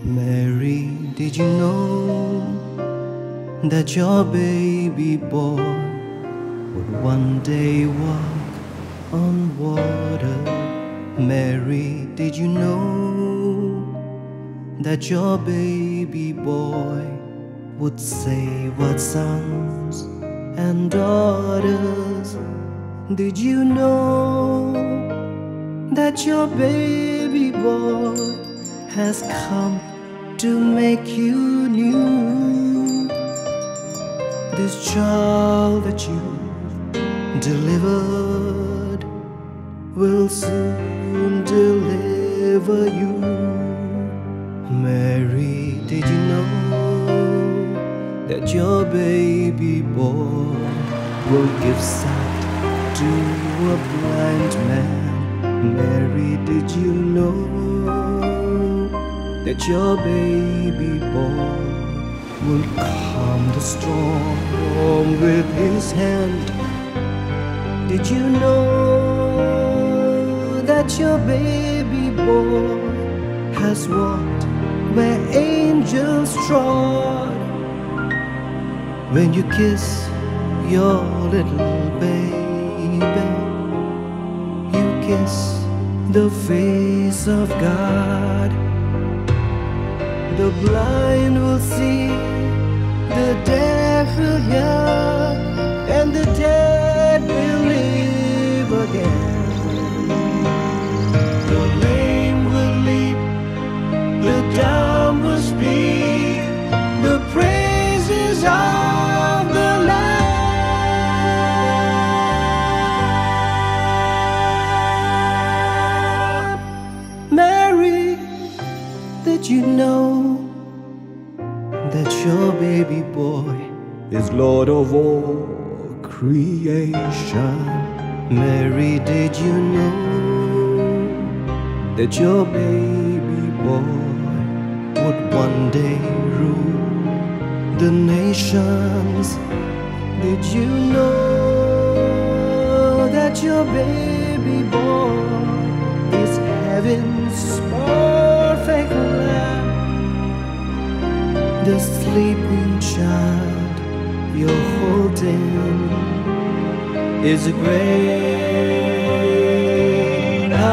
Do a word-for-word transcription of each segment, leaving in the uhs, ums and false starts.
Mary, did you know that your baby boy would one day walk on water? Mary, did you know that your baby boy would save our sons and daughters? Did you know that your baby boy has come to make you new? This child that you delivered will soon deliver you. Mary, did you know that your baby boy will give sight to a blind man? Mary, did you know that your baby boy will calm the storm with his hand? Did you know that your baby boy has walked where angels trod? When you kiss your little baby, you kiss the face of God. The blind will see, the deaf will hear, and the dead will live again. The lame will leap, the dumb will speak, the praises of the Lamb. Mary, did you know that your baby boy is Lord of all creation? Mary, did you know that your baby boy would one day rule the nations? Did you know that your baby boy is heaven's perfect lamb? The sleeping child you're holding is a great I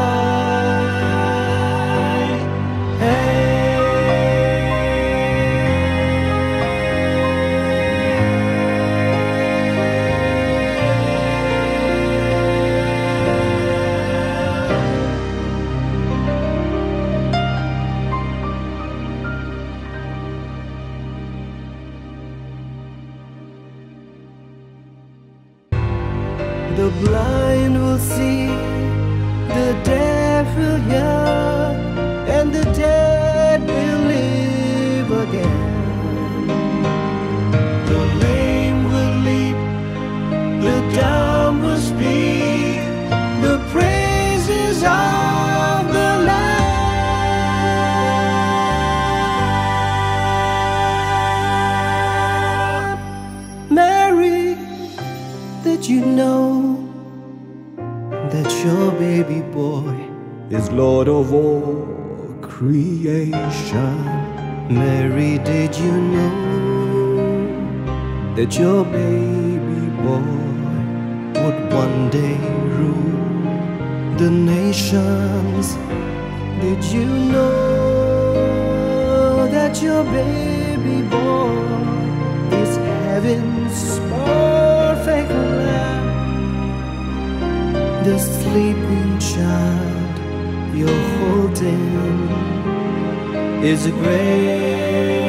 The blind will see, the deaf will hear, and the dead will live again. The lame will leap, the dumb will speak, the praises of the Lamb. Mary, did you know that your baby boy is Lord of all creation? Mary, did you know that your baby boy would one day rule the nations? Did you know that your baby boy is heaven's perfect lamb? The sleeping child you're holding is a great